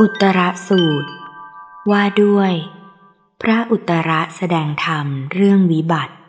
อุตรสูตรว่าด้วยพระอุตระแสดงธรรมเรื่องวิบัติ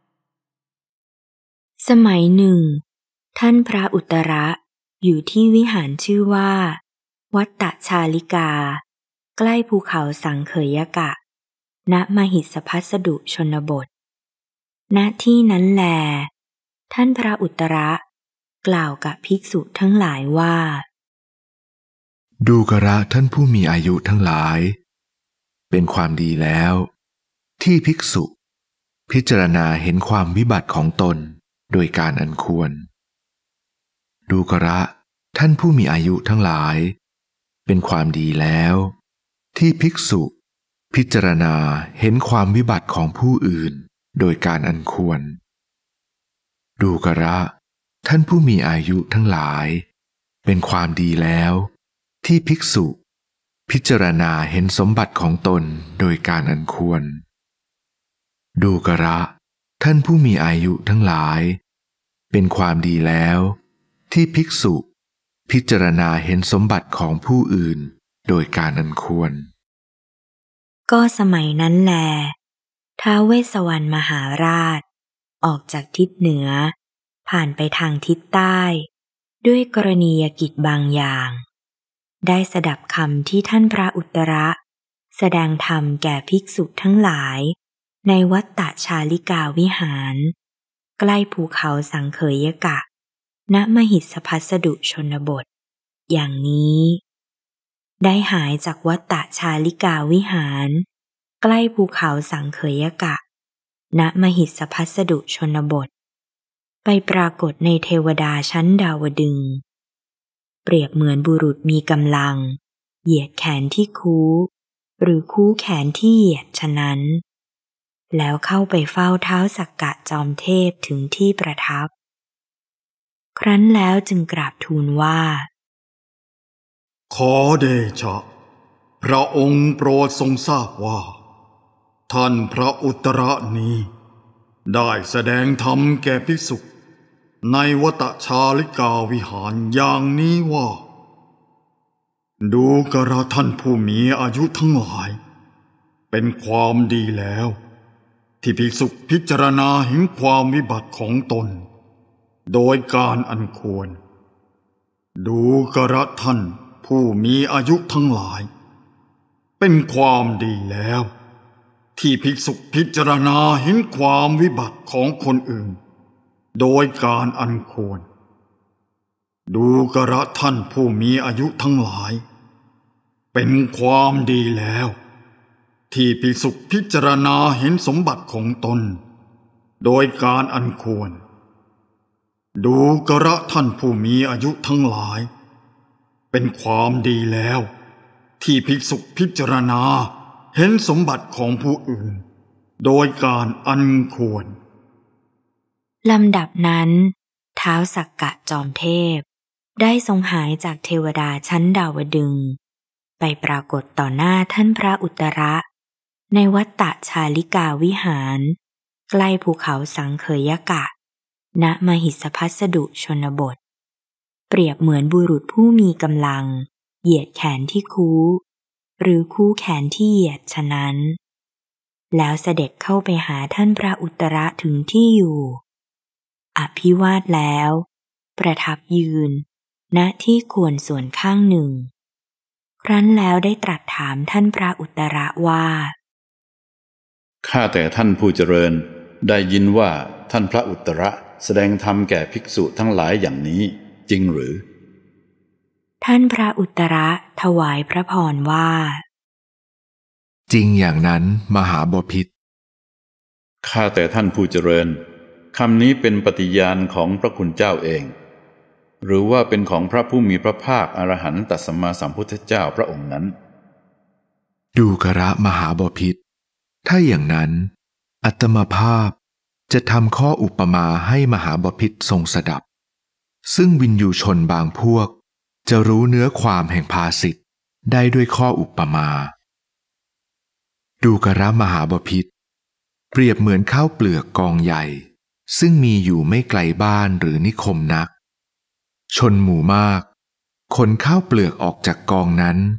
สมัยหนึ่งท่านพระอุตระอยู่ที่วิหารชื่อว่าวัตตชาลิกาใกล้ภูเขาสังเขยกะณมหิสพัสดุชนบทณที่นั้นแลท่านพระอุตระกล่าวกับภิกษุทั้งหลายว่าดูกระท่านผู้มีอายุทั้งหลายเป็นความดีแล้วที่ภิกษุพิจารณาเห็นความวิบัติของตนโดยการอันควรดูกระท่านผู้มีอายุทั้งหลายเป็นความดีแล้วที่ภิกษุพิจารณาเห็นความวิบัติของผู้อื่นโดยการอันควรดูกระท่านผู้มีอายุทั้งหลายเป็นความดีแล้วที่ภิกษุพิจารณาเห็นสมบัติของตนโดยการอันควรดูกระท่านผู้มีอายุทั้งหลายเป็นความดีแล้วที่ภิกษุพิจารณาเห็นสมบัติของผู้อื่นโดยการอันควรก็สมัยนั้นแลท้าวเวสสวรรณมหาราชออกจากทิศเหนือผ่านไปทางทิศใต้ด้วยกรณียกิจบางอย่างได้สดับคำที่ท่านพระอุตระแสดงธรรมแก่ภิกษุทั้งหลายในวัตตชาลิกาวิหารใกล้ภูเขาสังเขยกะณมหิสพัสดุชนบทอย่างนี้ได้หายจากวัตตชาลิกาวิหารใกล้ภูเขาสังเขยกะณมหิสพัสดุชนบทไปปรากฏในเทวดาชั้นดาวดึงส์เปรียบเหมือนบุรุษมีกำลังเหยียดแขนที่คู้หรือคู้แขนที่เหยียดฉะนั้นแล้วเข้าไปเฝ้าท้าวสักกะจอมเทพถึงที่ประทับครั้นแล้วจึงกราบทูลว่าขอเดชะพระองค์โปรดทรงทราบว่าท่านพระอุตระนี้ได้แสดงธรรมแก่ภิกษุในวัตชาลิกาวิหารอย่างนี้ว่าดูกระท่านผู้มีอายุทั้งหลายเป็นความดีแล้วที่ภิกษุพิจารณาเห็นความวิบัติของตนโดยการอันควรดูกระท่านผู้มีอายุทั้งหลายเป็นความดีแล้วที่ภิกษุพิจารณาเห็นความวิบัติของคนอื่นโดยการอันควรดูกระท่านผู้มีอายุทั้งหลายเป็นความดีแล้วที่ภิกษุพิจารณาเห็นสมบัติของตนโดยการอันควรดูกระท่านผู้มีอายุทั้งหลายเป็นความดีแล้วที่ภิกษุพิจารณาเห็นสมบัติของผู้อื่นโดยการอันควรลำดับนั้นท้าวสักกะจอมเทพได้ทรงหายจากเทวดาชั้นดาวดึงส์ไปปรากฏต่อหน้าท่านพระอุตระในวัตตชาลิกาวิหารใกล้ภูเขาสังเขยกะณมหิสพัสดุชนบทเปรียบเหมือนบุรุษผู้มีกำลังเหยียดแขนที่คู้หรือคู้แขนที่เหยียดฉะนั้นแล้วเสด็จเข้าไปหาท่านพระอุตระถึงที่อยู่อภิวาทแล้วประทับยืนณที่ควรส่วนข้างหนึ่งครั้นแล้วได้ตรัสถามท่านพระอุตระว่าข้าแต่ท่านผู้เจริญได้ยินว่าท่านพระอุตระแสดงธรรมแก่ภิกษุทั้งหลายอย่างนี้จริงหรือท่านพระอุตระถวายพระพรว่าจริงอย่างนั้นมหาบพิตรข้าแต่ท่านผู้เจริญคำนี้เป็นปฏิญาณของพระคุณเจ้าเองหรือว่าเป็นของพระผู้มีพระภาคอรหันตสัมมาสัมพุทธเจ้าพระองค์นั้นดูกระมหาบพิตรถ้าอย่างนั้นอัตมาภาพจะทำข้ออุปมาให้มหาบพิตรทรงสดับซึ่งวินยูชนบางพวกจะรู้เนื้อความแห่งภาษิตได้ด้วยข้ออุปมาดูกระมหาบพิตรเปรียบเหมือนข้าวเปลือกกองใหญ่ซึ่งมีอยู่ไม่ไกลบ้านหรือนิคมนักชนหมู่มากขนข้าวเปลือกออกจากกองนั้น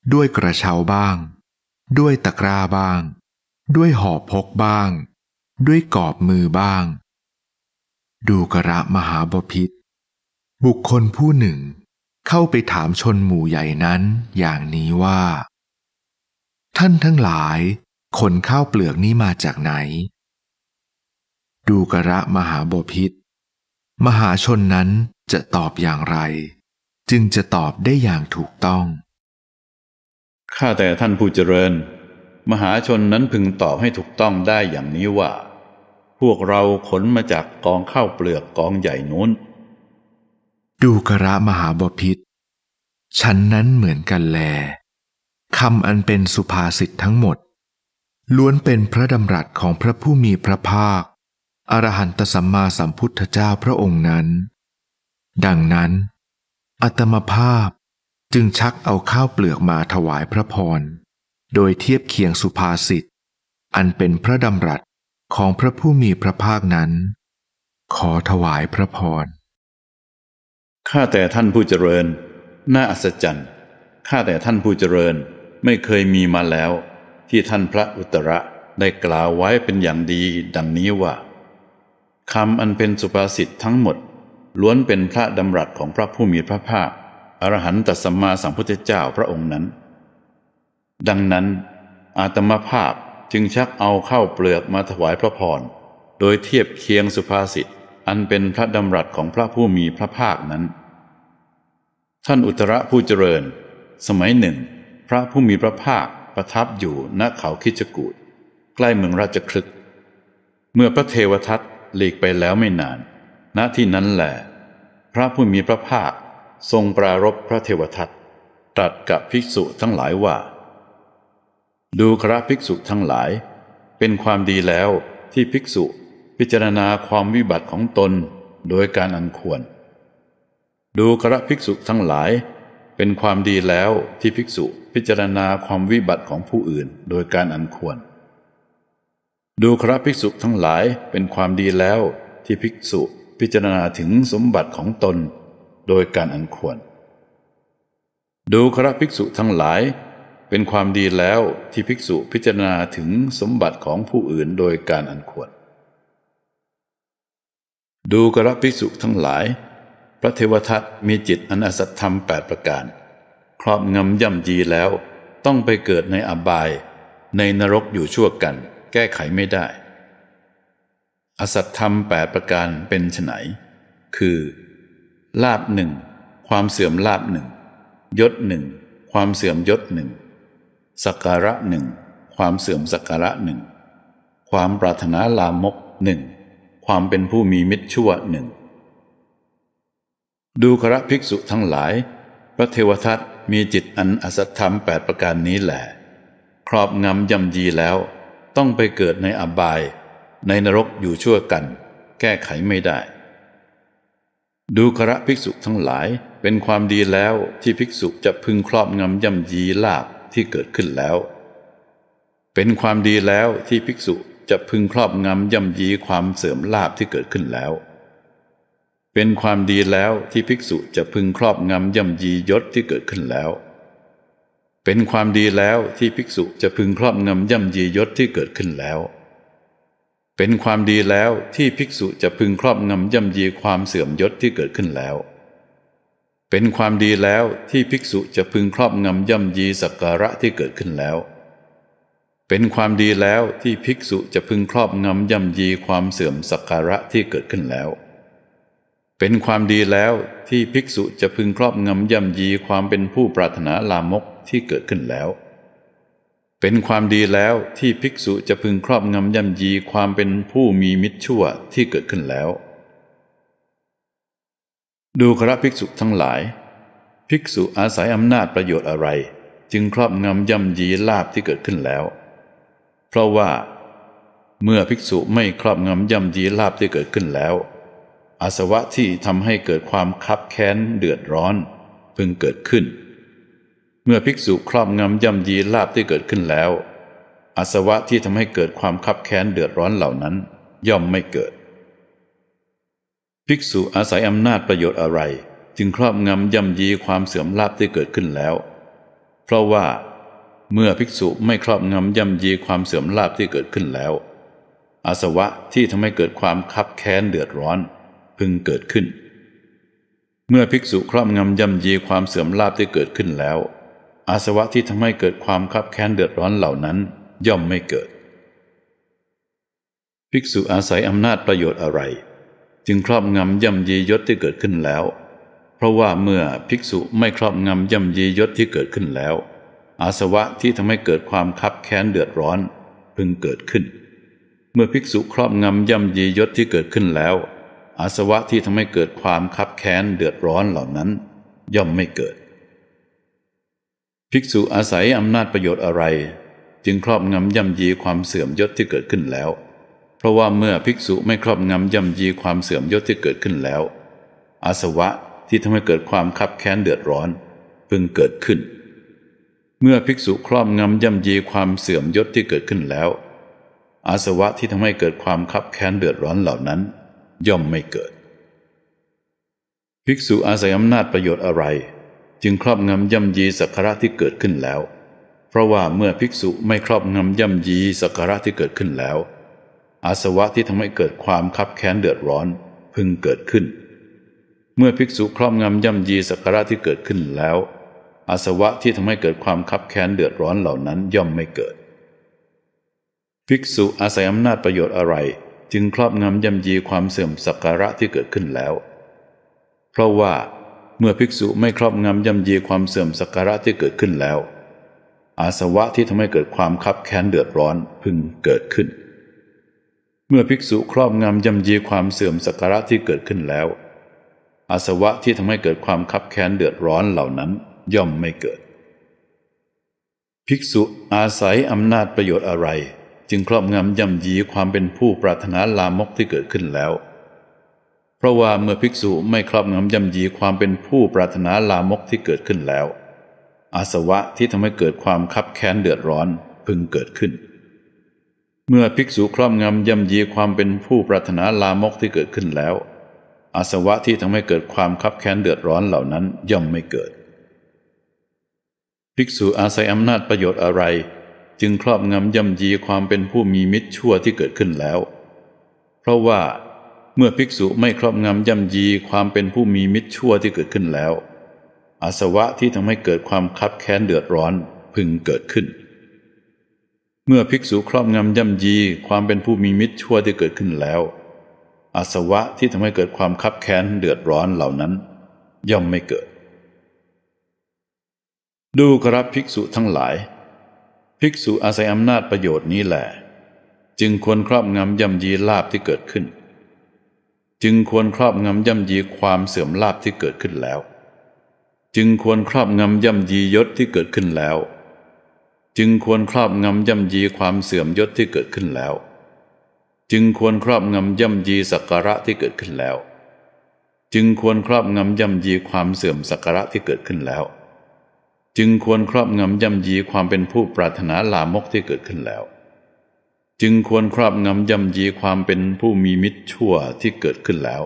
ด้วยกระเช้าบ้างด้วยตะกร้าบ้างด้วยหอบพกบ้างด้วยกอบมือบ้างดูกระมหาบพิตรบุคคลผู้หนึ่งเข้าไปถามชนหมู่ใหญ่นั้นอย่างนี้ว่าท่านทั้งหลายขนข้าวเปลือกนี้มาจากไหนดูกระมหาบพิตรมหาชนนั้นจะตอบอย่างไรจึงจะตอบได้อย่างถูกต้องข้าแต่ท่านผู้เจริญมหาชนนั้นพึงตอบให้ถูกต้องได้อย่างนี้ว่าพวกเราขนมาจากกองข้าวเปลือกกองใหญ่นู้นดูกระมหาบพิตรฉันนั้นเหมือนกันแลคำอันเป็นสุภาษิตทั้งหมดล้วนเป็นพระดำรัสของพระผู้มีพระภาคอรหันตสัมมาสัมพุทธเจ้าพระองค์นั้นดังนั้นอาตมาภาพจึงชักเอาข้าวเปลือกมาถวายพระพรโดยเทียบเคียงสุภาษิตอันเป็นพระดำรัสของพระผู้มีพระภาคนั้นขอถวายพระพรข้าแต่ท่านผู้เจริญน่าอัศจรรย์ข้าแต่ท่านผู้เจริญไม่เคยมีมาแล้วที่ท่านพระอุตระได้กล่าวไว้เป็นอย่างดีดังนี้ว่าคำอันเป็นสุภาษิตทั้งหมดล้วนเป็นพระดำรัสของพระผู้มีพระภาคอรหันตสัมมาสัมพุทธเจ้าพระองค์นั้นดังนั้นอาตมาภาพจึงชักเอาข้าวเปลือกมาถวายพระพรโดยเทียบเคียงสุภาษิตอันเป็นพระดำรัสของพระผู้มีพระภาคนั้นท่านอุตระผู้เจริญสมัยหนึ่งพระผู้มีพระภาคประทับอยู่ณเขาคิชกูฏใกล้เมืองราชคฤห์เมื่อพระเทวทัตหลีกไปแล้วไม่นานณที่นั้นแหละพระผู้มีพระภาคทรงปรารภพระเทวทัตตรัสกับภิกษุทั้งหลายว่าดูกระภิกษุทั้งหลายเป็นความดีแล้วที่ภิกษุพิจารณาความวิบัติของตนโดยการอันควรดูกระภิกษุทั้งหลายเป็นความดีแล้วที่ภิกษุพิจารณาความวิบัติของผู้อื่นโดยการอันควรดูกระภิกษุทั้งหลายเป็นความดีแล้วที่ภิกษุพิจารณาถึงสมบัติของตนโดยการอันควรดูกระภิกษุทั้งหลายเป็นความดีแล้วที่ภิกษุพิจารณาถึงสมบัติของผู้อื่นโดยการอันควรดูกระภิกษุทั้งหลายพระเทวทัตมีจิตอันอสัตธรรม8ประการครอบงำย่ำยีแล้วต้องไปเกิดในอบายในนรกอยู่ชั่วกันแก้ไขไม่ได้อสัตธรรม8ประการเป็นไฉนคือลาภหนึ่งความเสื่อมลาภหนึ่งยศหนึ่งความเสื่อมยศหนึ่งสักการะหนึ่งความเสื่อมสักการะหนึ่งความปรารถนาลามกหนึ่งความเป็นผู้มีมิตรชั่วหนึ่งดูกระภิกษุทั้งหลายพระเทวทัตมีจิตอันอสัตธรรม8ประการนี้แหละครอบงำย่ำยีแล้วต้องไปเกิดในอบายในนรกอยู่ชั่วกันแก้ไขไม่ได้ดูกระภิกษุทั้งหลายเป็นความดีแล้วที่ภิกษุจะพึงครอบงำย่ำยีลาภที่เกิดขึ้นแล้วเป็นความดีแล้วที่ภิกษุจะพึงครอบงำย่ำยีความเสื่อมลาภที่เกิดขึ้นแล้วเป็นความดีแล้วที่ภิกษุจะพึงครอบงำย่ำยียศที่เกิดขึ้นแล้วเป็นความดีแล้วที่ภิกษุจะพึงครอบงำย่ำยียศที่เกิดขึ้นแล้วเป็นความดีแล้วที่ภิกษุจะพึงครอบงำย่ำยีความเสื่อมยศที่เกิดขึ้นแล้วเป็นความดีแล้วที่ภิกษุจะพึงครอบงำย่ำยีสักการะที่เกิดขึ้นแล้วเป็นความดีแล้วที่ภิกษุจะพึงครอบงำย่ำยีความเสื่อมสักการะที่เกิดขึ้นแล้วเป็นความดีแล้วที่ภิกษุจะพึงครอบงำย่ำยีความเป็นผู้ปรารถนาลามกที่เกิดขึ้นแล้วเป็นความดีแล้วที่ภิกษุจะพึงครอบงำย่ำยีความเป็นผู้มีมิตรชั่วที่เกิดขึ้นแล้วดูกระภิกษุทั้งหลายภิกษุอาศัยอำนาจประโยชน์อะไรจึงครอบงำย่ำยีลาภที่เกิดขึ้นแล้วเพราะว่าเมื่อภิกษุไม่ครอบงำย่ำยีลาภที่เกิดขึ้นแล้วอาสวะที่ทำให้เกิดความคับแค้นเดือดร้อนพึงเกิดขึ้นเมื่อภิกษุครอบงำย่ำยีลาภที่เกิดขึ้นแล้วอาสวะที่ทำให้เกิดความคับแค้นเดือดร้อนเหล่านั้นย่อมไม่เกิดภิกษุอาศัยอำนาจประโยชน์อะไรจึงครอบงำย่ำยีความเสื่อมลาภที่เกิดขึ้นแล้วเพราะว่าเมื่อภิกษุไม่ครอบงำย่ำยีความเสื่อมลาภที่เกิดขึ้นแล้วอาสวะที่ทำให้เกิดความคับแค้นเดือดร้อนพึงเกิดขึ้นเมื่อภิกษุครอบงำย่ำยีความเสื่อมลาภที่เกิดขึ้นแล้วอาสวะที่ทำให้เกิดความคับแค้นเดือดร้อนเหล่านั้นย่อมไม่เกิดภิกษุอาศัยอำนาจประโยชน์อะไรจึงครอบงำย่ำยียศที่เกิดขึ้นแล้วเพราะว่าเมื่อภิกษุไม่ครอบงำย่ำยียศที่เกิดขึ้นแล้วอาสวะที่ทำให้เกิดความคับแค้นเดือดร้อนพึงเกิดขึ้นเมื่อภิกษุครอบงำย่ำยียศที่เกิดขึ้นแล้วอาสวะที่ทำให้เกิดความคับแค้นเดือดร้อนเหล่านั้นย่อมไม่เกิดภิกษุอาศัยอำนาจประโยชน์อะไรจึงครอบงำย่ำยีความเสื่อมยศที่เกิดขึ้นแล้วเพราะว่าเมื่อภิกษุไม่ครอบงำย่ำยีความเสื่อมยศที่เกิดขึ้นแล้วอาสวะที่ทำให้เกิดความคับแค้นเดือดร้อนพึงเกิดขึ้นเมื่อภิกษุครอบงำย่ำยีความเสื่อมยศที่เกิดขึ้นแล้วอาสวะที่ทำให้เกิดความคับแค้นเดือดร้อนเหล่านั้นย่อมไม่เกิดภิกษุอาศัยอำนาจประโยชน์อะไรจึงครอบงำย่ำยีสักการะที่เกิดขึ้นแล้วเพราะว่าเมื่อภิกษุไม่ครอบงำย่ำยีสักการะที่เกิดขึ้นแล้วอาสวะที่ทำให้เกิดความคับแค้นเดือดร้อนพึงเกิดขึ้นเมื่อภิกษุครอบงำย่ำยีสักการะที่เกิดขึ้นแล้วอาสวะที่ทำให้เกิดความคับแค้นเดือดร้อนเหล่านั้นย่อมไม่เกิดภิกษุอาศัยอำนาจประโยชน์อะไรจึงครอบงำย่ำยีความเสื่อมสักการะที่เกิดขึ้นแล้วเพราะว่าเมื่อภิกษุไม่ครอบงำย่ำยีความเสื่อมสักการะที่เกิดขึ้นแล้วอาสวะที่ทำให้เกิดความคับแค้นเดือดร้อนพึงเกิดขึ้นเมื่อภิกษุครอบงำย่ำยีความเสื่อมสักการะที่เกิดขึ้นแล้วอาสวะที่ทำให้เกิดความคับแค้นเดือดร้อนเหล่านั้นย่อมไม่เกิดภิกษุอาศัยอำนาจประโยชน์อะไรจึงครอบงำย่ำยีความเป็นผู้ปรารถนาลามกที่เกิดขึ้นแล้วเพราะว่าเมื่อภิกษุไม่ครอบงำย่ำยีความเป็นผู้ปรารถนาลามกที่เกิดขึ้นแล้วอาสวะที่ทำให้เกิดความคับแค้นเดือดร้อนพึงเกิดขึ้นเมื่อภิกษุครอบงำย่ำยีความเป็นผู้ปรารถนาลามกที่เกิดขึ้นแล้วอาสวะที่ทำให้เกิดความคับแค้นเดือดร้อนเหล่านั้นย่อมไม่เกิดภิกษุอาศัยอำนาจประโยชน์อะไรจึงครอบงำย่ำยีความเป็นผู้มีมิตรชั่วที่เกิดขึ้นแล้วเพราะว่าเมื่อภิกษุไม่ครอบงำย่ำยีความเป็นผู้มีมิตรชั่วที่เกิดขึ้นแล้วอาสวะที่ทำให้เกิดความคับแค้นเดือดร้อนพึงเกิดขึ้นเมื่อภิกษุครอบงำย่ำยีความเป็นผู้มีมิตรชั่วที่เกิดขึ้นแล้วอาสวะที่ทำให้เกิดความคับแค้นเดือดร้อนเหล่านั้นย่อมไม่เกิดดูกระภิกษุทั้งหลายภิกษุอาศัยอำนาจประโยชน์นี้แหละจึงควรครอบงำย่ำยีลาภที่เกิดขึ้นจึงควรครอบงำย่ำยีความเสื่อมลาภที่เกิดขึ้นแล้วจึงควรครอบงำย่ำยียศที่เกิดขึ้นแล้วจึงควรครอบงำย่ำยีความเสื่อมยศที่เกิดขึ้นแล้วจึงควรครอบงำย่ำยีสักการะที่เกิดขึ้นแล้วจึงควรครอบงำย่ำยีความเสื่อมสักการะที่เกิดขึ้นแล้วจึงควรครอบงำย่ำยีความเป็นผู้ปรารถนาลามกที่เกิดขึ้นแล้วจึงควรครอบงำย่ำยีความเป็นผู้มีมิตรชั่วที่เกิดขึ้นแล้ว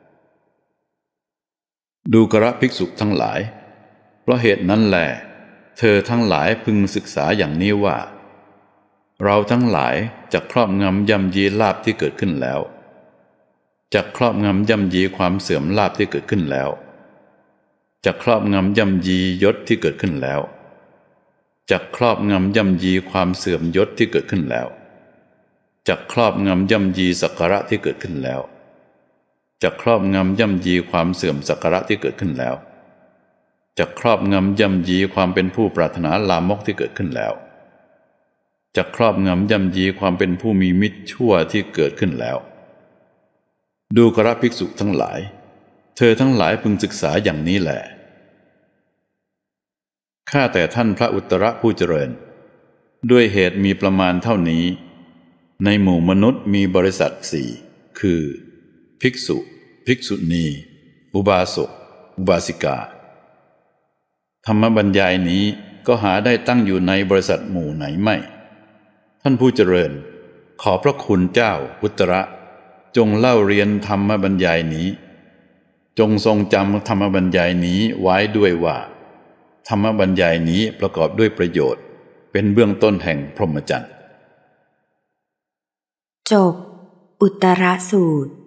ดูกระภิกษุทั้งหลายเพราะเหตุนั้นแลเธอทั้งหลายพึงศึกษาอย่างนี้ว่าเราทั้งหลายจะครอบงำย่ำยีลาภที่เกิดขึ้นแล้วจะครอบงำย่ำยีความเสื่อมลาภที่เกิดขึ้นแล้วจะครอบงำย่ำยียศที่เกิดขึ้นแล้วจะครอบงำย่ำยีความเสื่อมยศที่เกิดขึ้นแล้วจะครอบงำย่ำยีสักการะที่เกิดขึ้นแล้วจะครอบงำย่ำยีความเสื่อมสักการะที่เกิดขึ้นแล้วจะครอบงำย่ำยีความเป็นผู้ปรารถนาลามกที่เกิดขึ้นแล้วจะครอบงำย่ำยีความเป็นผู้มีมิตรชั่วที่เกิดขึ้นแล้วดูกระภิกษุทั้งหลายเธอทั้งหลายพึงศึกษาอย่างนี้แหละข้าแต่ท่านพระอุตตรผู้เจริญด้วยเหตุมีประมาณเท่านี้ในหมู่มนุษย์มีบริษัทสี่คือภิกษุภิกษุณีอุบาสกอุบาสิกาธรรมบรรยายนี้ก็หาได้ตั้งอยู่ในบริษัทหมู่ไหนไม่ท่านผู้เจริญขอพระคุณเจ้าอุตตรจงเล่าเรียนธรรมบรรยายนี้จงทรงจำธรรมบรรยายนี้ไว้ด้วยว่าธรรมบรรยายนี้ประกอบด้วยประโยชน์เป็นเบื้องต้นแห่งพรหมจรรย์จบอุตตรสูตร